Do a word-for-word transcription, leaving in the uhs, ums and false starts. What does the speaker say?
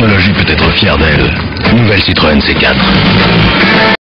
technologie peut être fière d'elle. Nouvelle Citroën C quatre.